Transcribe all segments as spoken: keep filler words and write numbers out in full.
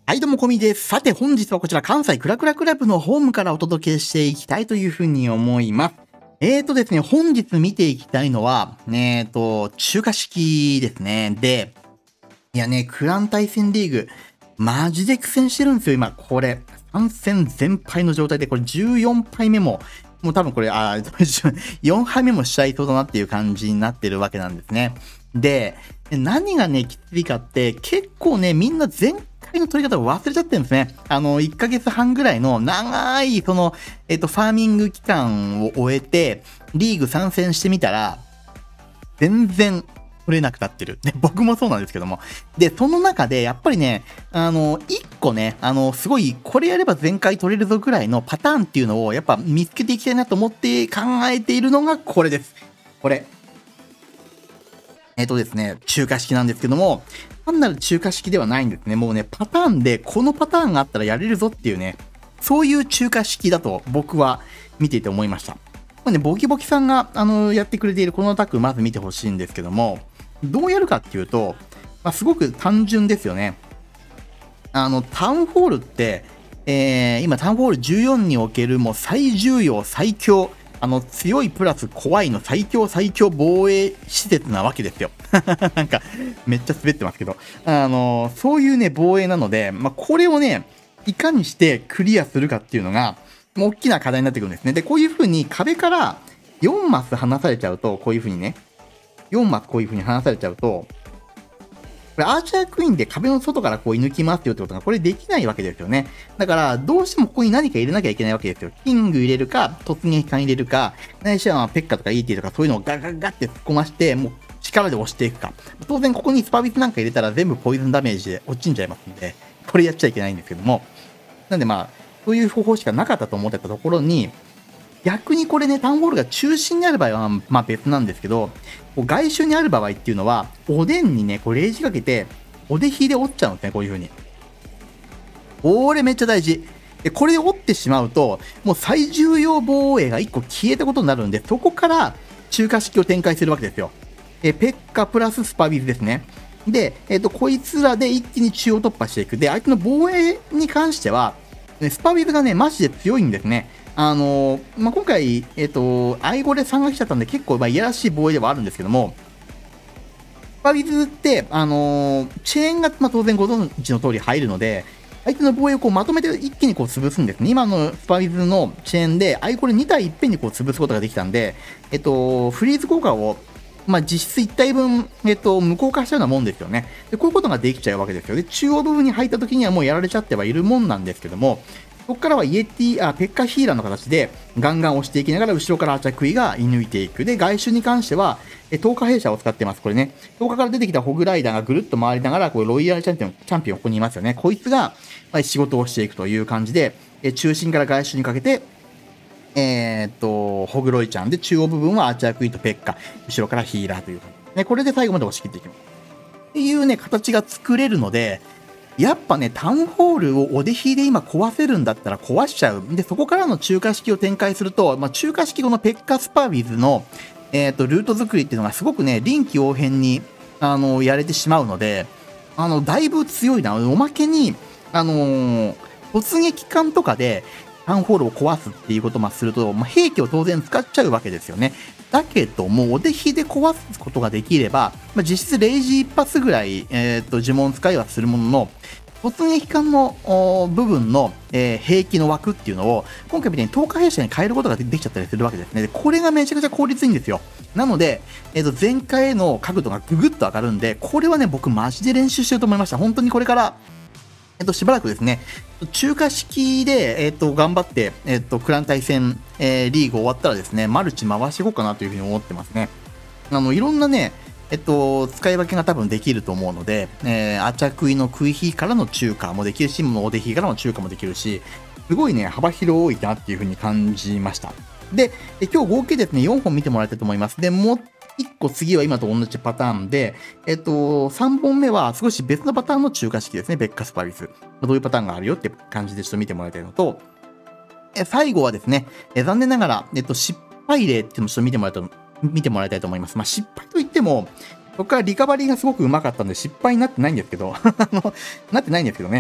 はい、どうも、こみです。さて、本日はこちら、関西クラクラクラブのホームからお届けしていきたいというふうに思います。えーとですね、本日見ていきたいのは、えーと、中華式ですね。で、いやね、クラン対戦リーグ、マジで苦戦してるんですよ、今。これ、さん戦全敗の状態で、これじゅうよん敗目も、もう多分これ、あ、よん敗目もしちゃいそうだなっていう感じになってるわけなんですね。で、何がね、きついかって、結構ね、みんな前回の取り方を忘れちゃってるんですね。あの、いっかげつはんぐらいの長い、その、えっと、ファーミング期間を終えて、リーグ参戦してみたら、全然取れなくなってる。で、僕もそうなんですけども。で、その中で、やっぱりね、あの、いっこね、あの、すごい、これやれば全回取れるぞぐらいのパターンっていうのを、やっぱ見つけていきたいなと思って考えているのがこれです。これ。えっとですね、中華式なんですけども、単なる中華式ではないんですね。もうね、パターンで、このパターンがあったらやれるぞっていうね、そういう中華式だと僕は見ていて思いました。これね、ボキボキさんが、あの、やってくれているこのアタック、まず見てほしいんですけども、どうやるかっていうと、まあ、すごく単純ですよね。あの、タウンホールって、えー、今、タウンホールじゅうよんにおけるもう最重要、最強、あの、強いプラス怖いの最強最強防衛施設なわけですよ。なんか、めっちゃ滑ってますけど。あの、そういうね、防衛なので、まあ、これをね、いかにしてクリアするかっていうのが、大きな課題になってくるんですね。で、こういう風に壁からよんマス離されちゃうと、こういう風にね、よんマスこういう風に離されちゃうと、これアーチャークイーンで壁の外からこう射抜きますよってことがこれできないわけですよね。だから、どうしてもここに何か入れなきゃいけないわけですよ。キング入れるか、突撃艦入れるか、ないしはペッカとかイーティとかそういうのをガガガって突っ込まして、もう力で押していくか。当然ここにスパビスなんか入れたら全部ポイズンダメージで落ちんじゃいますんで、これやっちゃいけないんですけども。なんでまあ、そういう方法しかなかったと思ってたところに、逆にこれね、タウンホールが中心にある場合は、まあ別なんですけど、こう外周にある場合っていうのは、おでんにね、こうレージかけて、おでひで折っちゃうんですね、こういう風に。これめっちゃ大事。で、これで折ってしまうと、もう最重要防衛がいっこ消えたことになるんで、そこから中華式を展開するわけですよ。え、ペッカプラススパビズですね。で、えっと、こいつらで一気に中央突破していく。で、相手の防衛に関しては、スパビズがね、マジで強いんですね。あのー、まあ、今回、えっ、と、アイゴレさんが来ちゃったんで、結構、まあ、いやらしい防衛ではあるんですけども、スパビズって、あのー、チェーンが、まあ、当然ご存知の通り入るので、相手の防衛をこうまとめて一気にこう潰すんですね。今のスパビズのチェーンで、アイゴレに体いっぺんにこう潰すことができたんで、えっと、フリーズ効果を、まあ、実質いち体分、えっと、無効化したようなもんですよね。で、こういうことができちゃうわけですよ。で、中央部分に入った時にはもうやられちゃってはいるもんなんですけども、ここからはイエティ、あ、ペッカヒーラーの形でガンガン押していきながら後ろからアーチャークイが射抜いていく。で、外周に関しては、え、とおか兵舎を使ってます。これね。とおかから出てきたホグライダーがぐるっと回りながら、これロイヤルチャンピオン、チャンピオンここにいますよね。こいつが、まあ、仕事をしていくという感じで、え、中心から外周にかけて、えー、っと、ホグロイちゃんで中央部分はアーチャークイとペッカ、後ろからヒーラーという感じ。ね、これで最後まで押し切っていきます。っていうね、形が作れるので、やっぱね、タウンホールをおでひで今壊せるんだったら壊しちゃう。で、そこからの中華式を展開すると、まあ、中華式このペッカスパービズの、えっと、ルート作りっていうのがすごくね、臨機応変に、あの、やれてしまうので、あの、だいぶ強いな。おまけに、あのー、突撃艦とかで、タウンホールを壊すっていうことをすると、まあ、兵器を当然使っちゃうわけですよね。だけども、おでひで壊すことができれば、まあ、実質レイジ一発ぐらい、えっと、呪文使いはするものの、突撃艦の部分の、えー、兵器の枠っていうのを、今回みたいにとおか兵舎に変えることができちゃったりするわけですね。で、これがめちゃくちゃ効率いいんですよ。なので、えっと、前回の角度がぐぐっと上がるんで、これはね、僕マジで練習してると思いました。本当にこれから、えっと、しばらくですね、中華式で、えっと、頑張って、えっと、クラン対戦、えー、リーグ終わったらですね、マルチ回していこうかなというふうに思ってますね。あの、いろんなね、えっと、使い分けが多分できると思うので、えー、アチャクイのクイヒーからの中華もできるし、もうオデヒーからの中華もできるし、すごいね、幅広いなっていうふうに感じました。で、今日合計ですね、よんほん見てもらいたいと思います。で、もういっこ次は今と同じパターンで、えっと、さんぼんめは少し別のパターンの中華式ですね、ベッカスパビス。どういうパターンがあるよって感じでちょっと見てもらいたいのと、え最後はですね、え残念ながら、えっと、失敗例っていうのをちょっと見てもらいたい見てもらいたいと思います。まあ、失敗といっても、そこからリカバリーがすごくうまかったんで失敗になってないんですけど、あの、なってないんですけどね。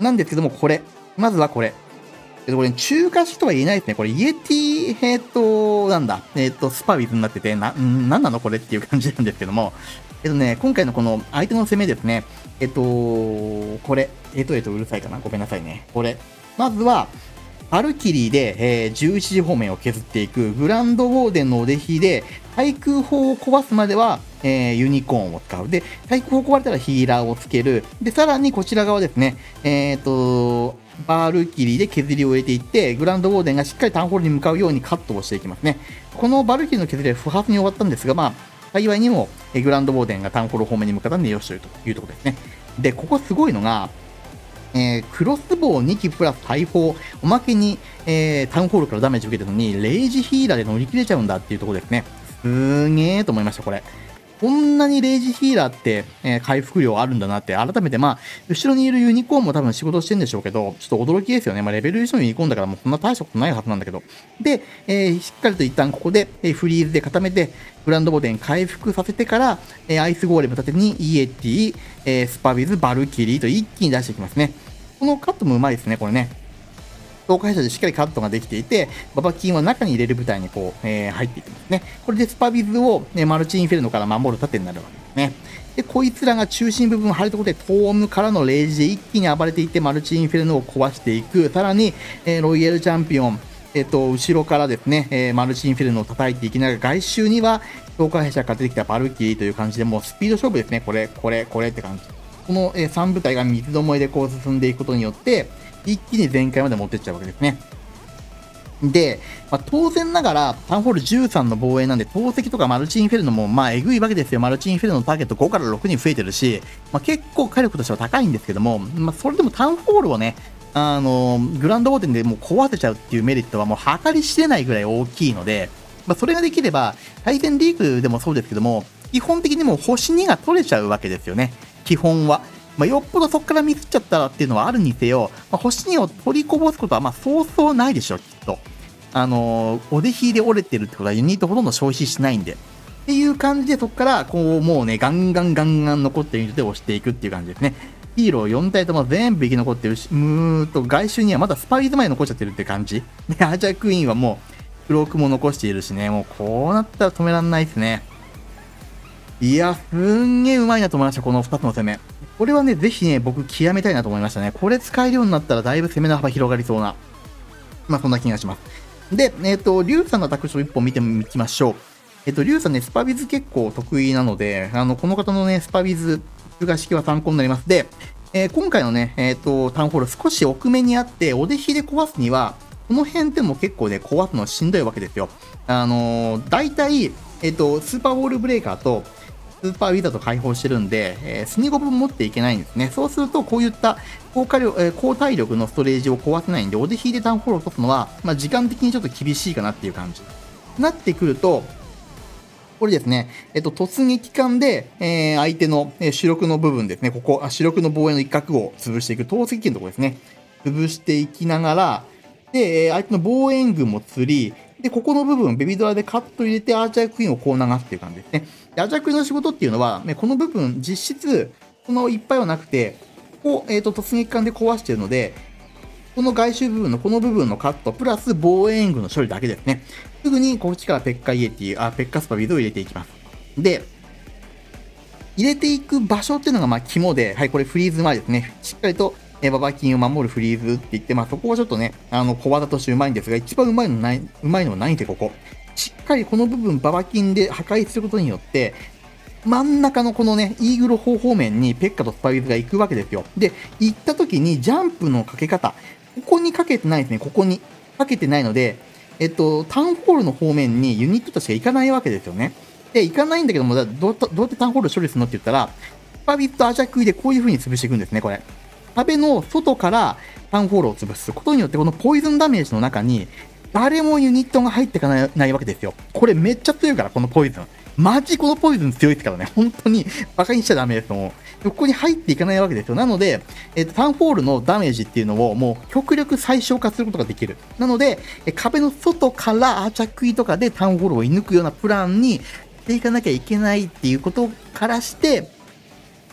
なんですけども、これ。まずはこれ。えっと、これ、中華式とは言えないですね。これ、イエティ、えっと、なんだ、えっと、スパウィズになってて、な、んなんなのこれっていう感じなんですけども、えっとね、今回のこの相手の攻めですね、えっと、これ、えっと、えっと、うるさいかなごめんなさいね。これ。まずは、バルキリーで、えー、じゅういちじ方面を削っていく、グランドウォーデンの腕火で、対空砲を壊すまでは、えー、ユニコーンを使う。で、対空砲壊れたらヒーラーをつける。で、さらにこちら側ですね、えっと、バルキリーで削りを入れていって、グランドウォーデンがしっかりタウンホールに向かうようにカットをしていきますね。このバルキリーの削りは不発に終わったんですが、まあ、幸いにも、えー、グランドウォーデンがタウンホール方面に向かったんでよしというところですね。で、ここすごいのが、えー、クロスボウにきプラス大砲、おまけに、えー、タウンホールからダメージ受けてるのに、レイジヒーラーで乗り切れちゃうんだっていうところですね。すーげーと思いました、これ。こんなにレイジヒーラーって、えー、回復量あるんだなって、改めて、まあ、後ろにいるユニコーンも多分仕事してるんでしょうけど、ちょっと驚きですよね。まあ、レベルいちのユニコーンだからもうそんな大したことないはずなんだけど。で、えー、しっかりと一旦ここで、えー、フリーズで固めて、グランドボーデン回復させてから、えー、アイスゴーレム立てにイエティ、えー、スパビズ、バルキリーと一気に出していきますね。このカットもうまいですね、これね。東海社でしっかりカットができていて、ババキンは中に入れる部隊にこう、えー、入っていきますね。これでスパビズを、ね、マルチインフェルノから守る盾になるわけですね。で、こいつらが中心部分を張るところで、トームからのレイジで一気に暴れていって、マルチインフェルノを壊していく。さらに、えー、ロイヤルチャンピオン、えっ、ー、と、後ろからですね、えー、マルチインフェルノを叩いていきながら、外周には、東海社から出てきたバルキリーという感じで、もうスピード勝負ですね。これ、これ、これって感じ。この、えー、さん部隊が三つどもえでこう進んでいくことによって、一気に全開まで持ってっちゃうわけですね。で、まあ、当然ながら、タウンホールじゅうさんの防衛なんで、投石とかマルチインフェルノも、まあ、えぐいわけですよ。マルチインフェルノのターゲットごからろくに増えてるし、まあ、結構火力としては高いんですけども、まあ、それでもタウンホールをね、あのー、グランドウォーデンでもう壊せちゃうっていうメリットはもう計り知れないぐらい大きいので、まあ、それができれば、対戦リーグでもそうですけども、基本的にもう星にが取れちゃうわけですよね。基本は。まあ、よっぽどそこからミスっちゃったらっていうのはあるにせよ、まあ、星にを取りこぼすことはまあそうそうないでしょう、きっと。あのー、おでひで折れてるってことはユニットほとんど消費しないんで。っていう感じで、そこから、こう、もうね、ガンガンガンガン残ってるユニットで押していくっていう感じですね。ヒーローよん体とも全部生き残ってるし、うーんと、外周にはまだスパイズ前残っちゃってるって感じ。で、アーチャークイーンはもう、クロークも残しているしね、もうこうなったら止めらんないですね。いや、すんげえうまいなと思いました、このふたつの攻め。これはね、ぜひね、僕、極めたいなと思いましたね。これ使えるようになったら、だいぶ攻めの幅広がりそうな。まあ、そんな気がします。で、えっ、ー、と、リュウさんのアタックショーいっぽん見ていきましょう。えっ、ー、と、リュウさんね、スパビズ結構得意なので、あの、この方のね、スパビズ、通過式は参考になります。で、えー、今回のね、えっ、ー、と、タウンホール少し奥目にあって、おでひで壊すには、この辺でも結構ね、壊すのしんどいわけですよ。あのー、大体、えっ、と、スーパーウォールブレーカーと、スーパーウィザード解放してるんで、えー、スニゴブ持っていけないんですね。そうすると、こういった高火力、えー、高体力のストレージを壊せないんで、おでひでタウンホールを落とすのは、まあ、時間的にちょっと厳しいかなっていう感じ。なってくると、これですね、えっと、突撃艦で、えー、相手の、えー、主力の部分ですね、ここ、あ主力の防衛の一角を潰していく、投石機のところですね。潰していきながら、で、相手の防衛軍も釣り、で、ここの部分、ベビドラでカット入れて、アーチャークイーンをこう流すっていう感じですね。で、アーチャークイーンの仕事っていうのは、ね、この部分、実質、このいっぱいはなくて、ここ、えっと、突撃艦で壊してるので、この外周部分のこの部分のカット、プラス防衛軍の処理だけですね。すぐにこっちからペッカイエティ、あ、ペッカスパビズを入れていきます。で、入れていく場所っていうのがまあ肝で、はい、これフリーズ前ですね。しっかりと、えー、ババキンを守るフリーズって言って、まあそこはちょっとね、あの、小技としてうまいんですが、一番うまいのない、うまいのは何ってここ。しっかりこの部分ババキンで破壊することによって、真ん中のこのね、イーグル砲方面にペッカとスパビズが行くわけですよ。で、行った時にジャンプのかけ方、ここにかけてないですね、ここに。かけてないので、えっと、タウンホールの方面にユニットとして行かないわけですよね。で、行かないんだけども、どうどうやってタウンホール処理するのって言ったら、スパビットアジャクイでこういう風に潰していくんですね、これ。壁の外からタウンホールを潰すことによって、このポイズンダメージの中に、誰もユニットが入っていかないないわけですよ。これめっちゃ強いから、このポイズン。マジこのポイズン強いですからね。本当にバカにしちゃダメですもう。ここに入っていかないわけですよ。なので、えっと、タウンホールのダメージっていうのをもう極力最小化することができる。なので、壁の外からアーチャークイとかでタウンホールを射抜くようなプランにしていかなきゃいけないっていうことからして、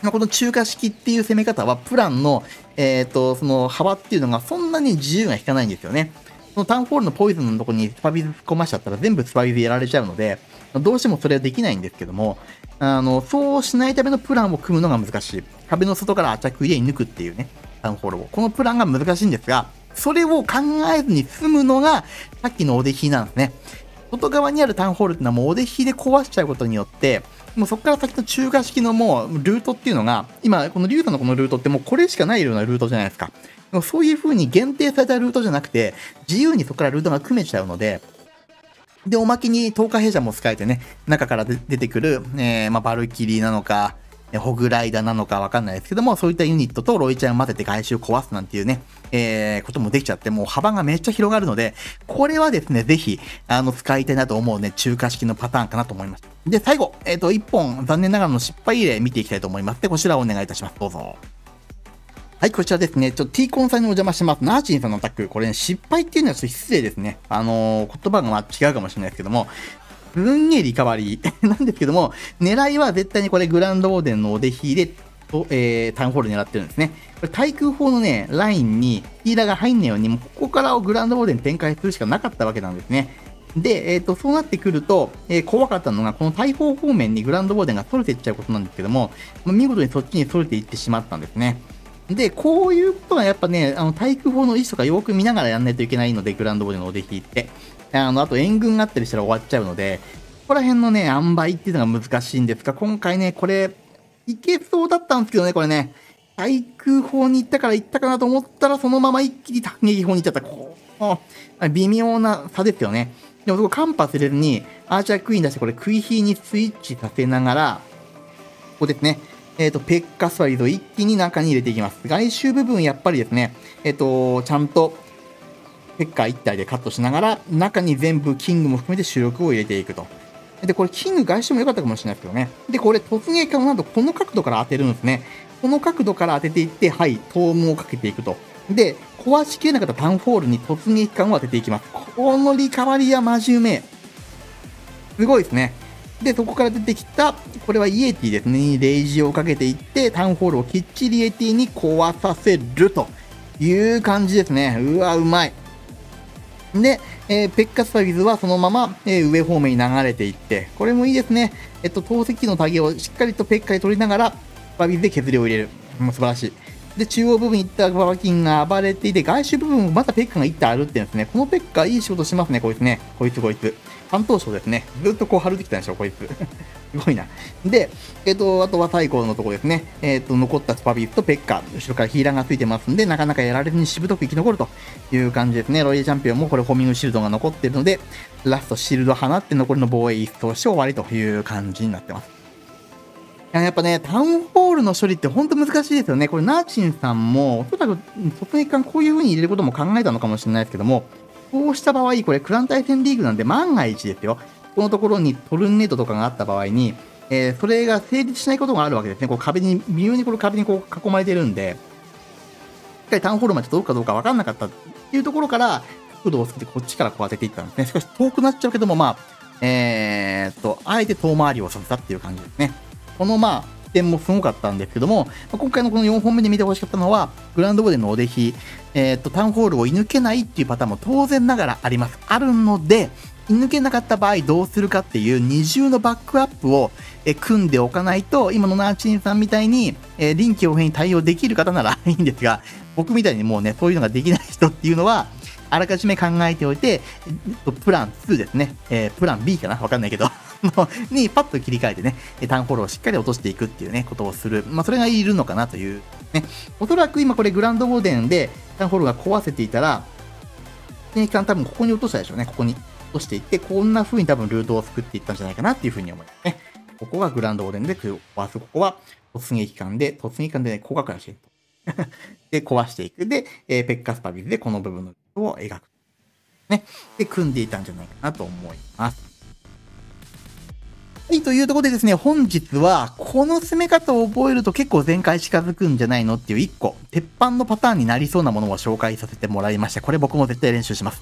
まあこの中華式っていう攻め方は、プランの、えっと、その幅っていうのがそんなに自由が引かないんですよね。そのタウンホールのポイズンのとこにスパビズ突っ込ましちゃったら全部スパビズやられちゃうので、どうしてもそれはできないんですけども、あの、そうしないためのプランを組むのが難しい。壁の外からアタック家に抜くっていうね、タウンホールを。このプランが難しいんですが、それを考えずに済むのが、さっきのおでひなんですね。外側にあるタウンホールっていうのはもうおでひで壊しちゃうことによって、もうそこから先の中華式のもうルートっていうのが、今、このリュウさんのこのルートってもうこれしかないようなルートじゃないですか。そういう風に限定されたルートじゃなくて、自由にそこからルートが組めちゃうので、で、おまけに透過弊社も使えてね、中から出てくる、えー、まあ、バルキリーなのか、ホグライダーなのかわかんないですけども、そういったユニットとロイちゃんを混ぜて外周壊すなんていうね、えー、こともできちゃって、もう幅がめっちゃ広がるので、これはですね、ぜひ、あの、使いたいなと思うね、中華式のパターンかなと思います。で、最後、えっと、一本、残念ながらの失敗例見ていきたいと思います。で、こちらをお願いいたします。どうぞ。はい、こちらですね。ちょっと T コンさんにお邪魔してます。ナーチンさんのアタック。これね、失敗っていうのはちょっと失礼ですね。あのー、言葉がまあ違うかもしれないですけども、すんげえリカバリーなんですけども、狙いは絶対にこれグランドオーデンのおでひで、えー、タウンホール狙ってるんですね。これ対空砲のね、ラインにヒーラーが入んないように、もうここからグランドオーデン展開するしかなかったわけなんですね。で、えっと、そうなってくると、えー、怖かったのが、この大砲方面にグランドオーデンが逸れていっちゃうことなんですけども、まあ、見事にそっちに逸れていってしまったんですね。で、こういうことがやっぱね、あの、対空砲の位置とかよく見ながらやんないといけないので、グランドオーデンのおでひって。あの、あと援軍があったりしたら終わっちゃうので、ここら辺のね、塩梅っていうのが難しいんですが、今回ね、これ、いけそうだったんですけどね、これね、対空砲に行ったから行ったかなと思ったら、そのまま一気に突撃砲に行っちゃった。こう、微妙な差ですよね。でもそこカンパス入れずに、アーチャークイーン出して、これ、クイヒーにスイッチさせながら、ここですね。えっと、ペッカスワリードを一気に中に入れていきます。外周部分、やっぱりですね、えっと、ちゃんと、ペッカーいち体でカットしながら、中に全部キングも含めて主力を入れていくと。で、これ、キング外周も良かったかもしれないですけどね。で、これ、突撃艦をなんとこの角度から当てるんですね。この角度から当てていって、はい、トームをかけていくと。で、壊しきれなかったタウンホールに突撃艦を当てていきます。このリカバリーはマジうめえ。すごいですね。で、そこから出てきた、これはイエティですね。レイジをかけていって、タウンホールをきっちりイエティに壊させるという感じですね。うわ、うまい。で、えー、ペッカスパビズはそのまま、えー、上方面に流れていって、これもいいですね。えっと、投石機のタゲをしっかりとペッカに取りながら、パビズで削りを入れる。もう素晴らしい。で、中央部分に行ったババキンが暴れていて、外周部分もまたペッカが一体歩ってるんですね。このペッカいい仕事しますね、こいつね。こいつこいつ。担当賞ですね。ずっとこう歩いてきたんでしょ、こいつ。すごいな。で、えっと、あとは最後のところですね。えっと、残ったスパビーズとペッカ、後ろからヒーラーがついてますんで、なかなかやられずにしぶとく生き残るという感じですね。ロイヤルチャンピオンもこれホーミングシールドが残っているので、ラストシールド放って残りの防衛一掃して終わりという感じになってます。やっぱね、タウンホールの処理って本当難しいですよね。これ、ナーチンさんも、おそらく、突撃艦こういう風に入れることも考えたのかもしれないですけども、こうした場合、これ、クラン対戦リーグなんで、万が一ですよ。このところにトルネードとかがあった場合に、えー、それが成立しないことがあるわけですね。こう壁に、微妙にこの壁にこう囲まれてるんで、しっかりタウンホールまで届くかどうか分かんなかったっていうところから、角度をつけてこっちからこう当てていったんですね。しかし遠くなっちゃうけども、まあ、えー、っと、あえて遠回りをさせたっていう感じですね。このまあ、点もすごかったんですけども、今回のこのよんほんめで見てほしかったのは、グランドボーデンのおでひ、えー、っと、タウンホールを射抜けないっていうパターンも当然ながらあります。あるので、射抜けなかった場合どうするかっていう二重のバックアップをえ組んでおかないと、今のナーチンさんみたいに、えー、臨機応変に対応できる方ならいいんですが、僕みたいにもうね、そういうのができない人っていうのは、あらかじめ考えておいて、プランツーですね。えー、プラン ビー かなわかんないけど。にパッと切り替えてね、タウンホールをしっかり落としていくっていうね、ことをする。まあ、それがいるのかなという。ね。おそらく今これグランドボーデンでタウンホールが壊せていたら、ね、多分ここに落としたでしょうね。ここに落としていって、こんな風に多分ルートを作っていったんじゃないかなっていう風に思いますね。ここがグランドボーデンで壊す。ここは突撃艦で、突撃艦でね、高角化していく。で、壊していく。で、えー、ペッカスパビズでこの部分のルートを描く。ね。で、組んでいたんじゃないかなと思います。はい、というところでですね、本日は、この攻め方を覚えると結構全開近づくんじゃないのっていういっこ、鉄板のパターンになりそうなものを紹介させてもらいました。これ僕も絶対練習します。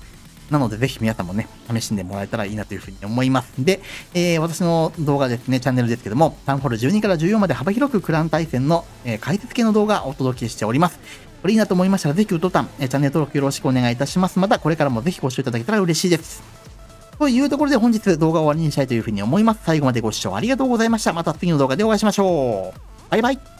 なので、ぜひ皆さんもね、試しんでもらえたらいいなというふうに思います。で、えー、私の動画ですね、チャンネルですけども、タウンホールじゅうにからじゅうよんまで幅広くクラン対戦の、えー、解説系の動画をお届けしております。これいいなと思いましたら、ぜひグッドボタン、えー、チャンネル登録よろしくお願いいたします。また、これからもぜひご視聴いただけたら嬉しいです。というところで本日動画を終わりにしたいというふうに思います。最後までご視聴ありがとうございました。また次の動画でお会いしましょう。バイバイ。